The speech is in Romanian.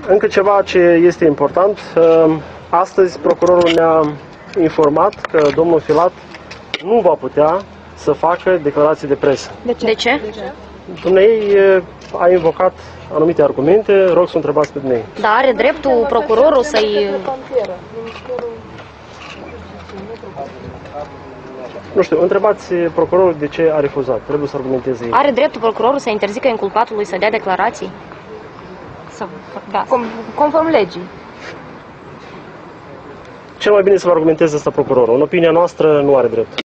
Încă ceva ce este important. Astăzi procurorul ne-a informat că domnul Filat nu va putea să facă declarații de presă. De ce? Dumnezeu a invocat anumite argumente, rog să o întrebați pe dumnei. Dar are dreptul procurorul să-i... Nu știu, întrebați procurorul de ce a refuzat. Trebuie să argumenteze ei. Are dreptul procurorul să interzică inculpatului să dea declarații? Da, conform legii. Cel mai bine să-l argumenteze asta procurorul. În opinia noastră nu are drept.